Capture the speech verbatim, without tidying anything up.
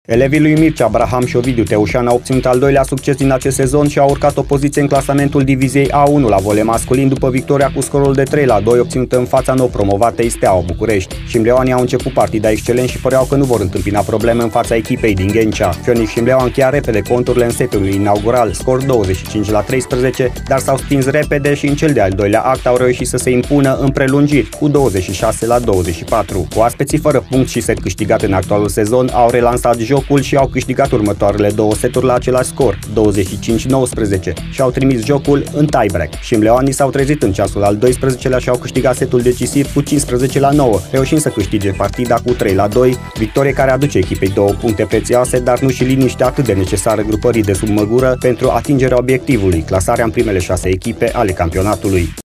Elevii lui Mircea Braham și Ovidiu Teușan au obținut al doilea succes din acest sezon și au urcat o poziție în clasamentul diviziei A unu la volei masculin după victoria cu scorul de trei la doi obținută în fața nou promovatei Steaua București. Șimbleoanii au început partida excelent și păreau că nu vor întâmpina probleme în fața echipei din Ghencea. Phoenix Șimbleau a încheiat repede conturile în setul inaugural, scor douăzeci și cinci la treisprezece, dar s-au stins repede și în cel de-al doilea act au reușit să se impună în prelungiri cu douăzeci și șase la douăzeci și patru. Cu aspeții fără punct și set câștigat în actualul sezon, au relansat jocul și au câștigat următoarele două seturi la același scor, douăzeci și cinci la nouăsprezece, și au trimis jocul în tiebreak. Șimbleoanii s-au trezit în ceasul al doisprezecelea și au câștigat setul decisiv cu cincisprezece la nouă, reușind să câștige partida cu trei la doi, victorie care aduce echipei două puncte prețioase, dar nu și liniștea atât de necesară grupării de sub măgură pentru atingerea obiectivului, clasarea în primele șase echipe ale campionatului.